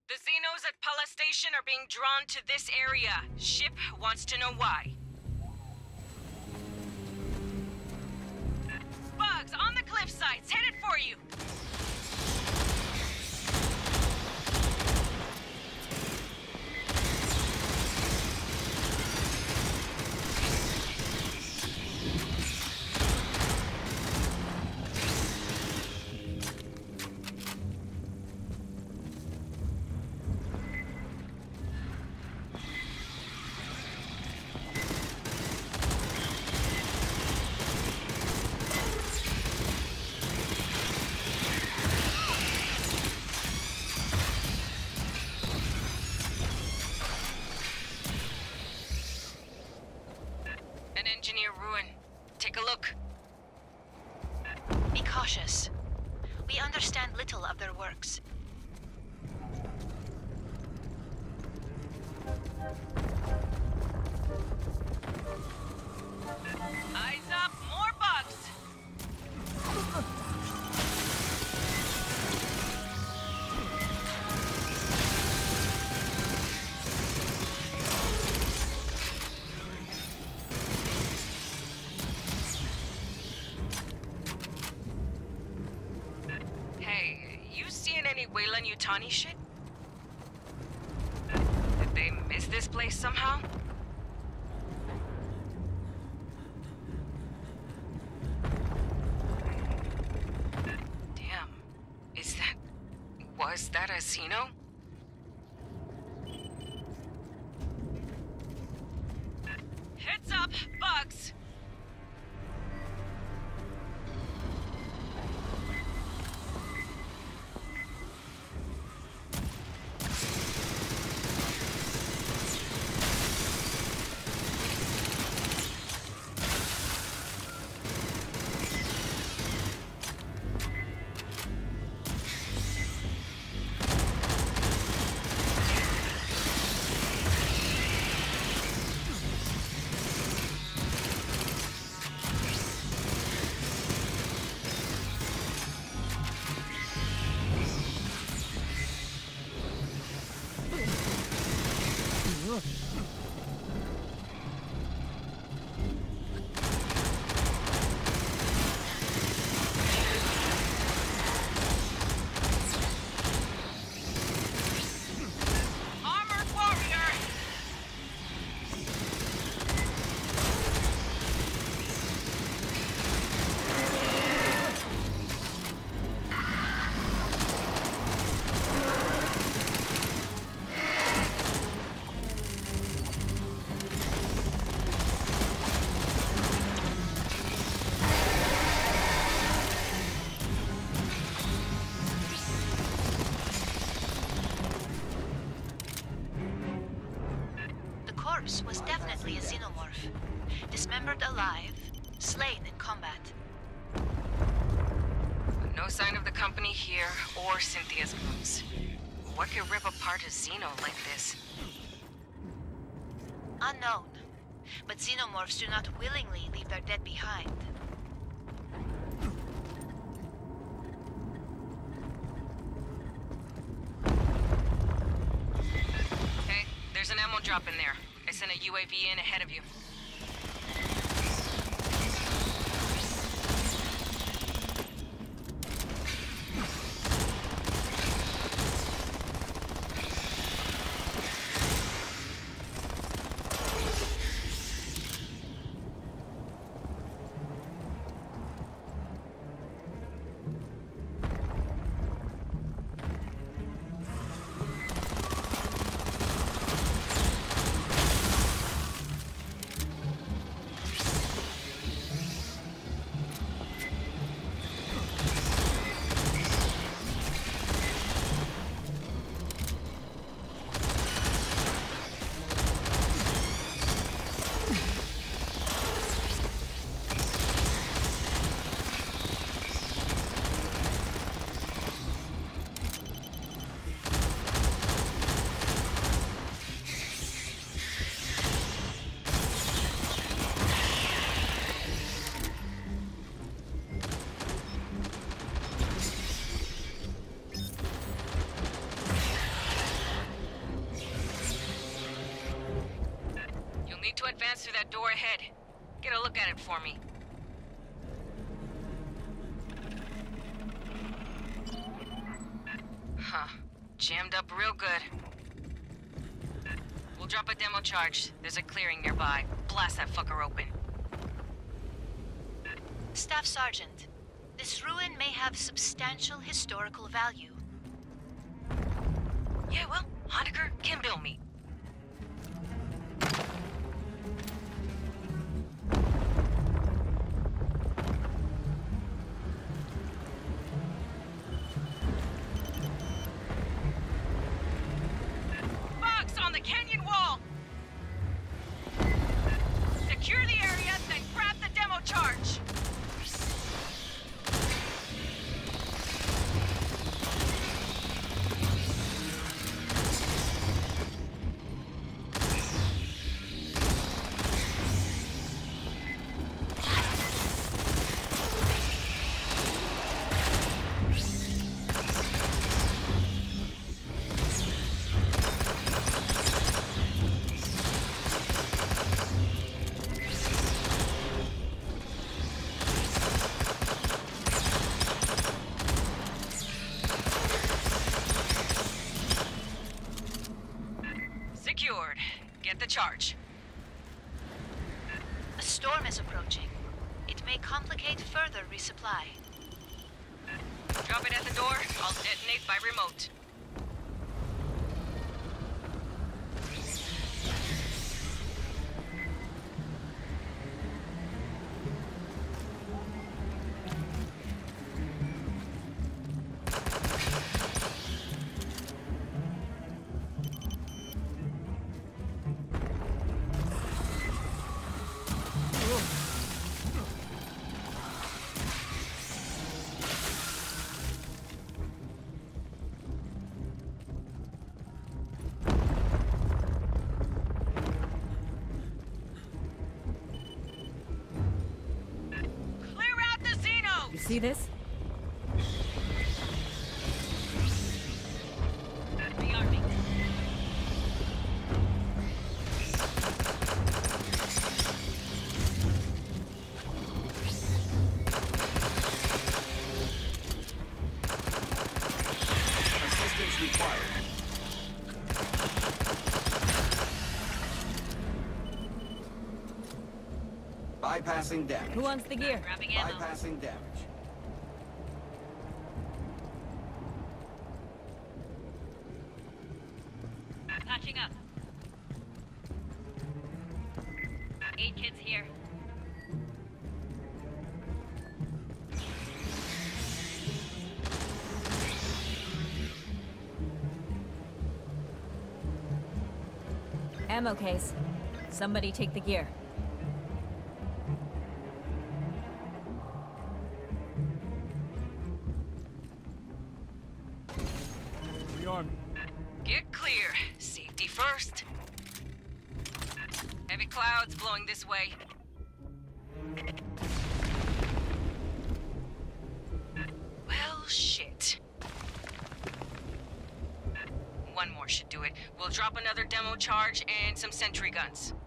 The Xenos at Pala Station are being drawn to this area. Ship wants to know why. Bugs, on the cliff sides, headed for you! Engineer ruin. Take a look. Be cautious. We understand little of their works. Eyes up, more bugs! Any Weyland-Yutani shit? Did they miss this place somehow? Damn. Was that a Xeno? Heads up, bugs! Was definitely a xenomorph. Dismembered alive, slain in combat. No sign of the company here or Cynthia's wounds. What could rip apart a Xeno like this? Unknown. But xenomorphs do not willingly leave their dead behind. Hey, there's an ammo drop in there. I sent a UAV in ahead of you. advance through that door ahead. Get a look at it for me. Huh. Jammed up real good. We'll drop a demo charge. There's a clearing nearby. Blast that fucker open. Staff Sergeant, this ruin may have substantial historical value. Yeah, well, Honecker can bill me. Fox on the canyon wall! Secure the area, then grab the demo charge! Secured. Get the charge. A storm is approaching. It may complicate further resupply. Drop it at the door. I'll detonate by remote. See this? The army. Assistance required. Bypassing damage. Who wants the gear? Grabbing ammo. Bypassing damage. Patching up. 8 kids here. Ammo case. Somebody take the gear. Rearm. Get clear. Safety first. Heavy clouds blowing this way. Well, shit. One more should do it. We'll drop another demo charge and some sentry guns.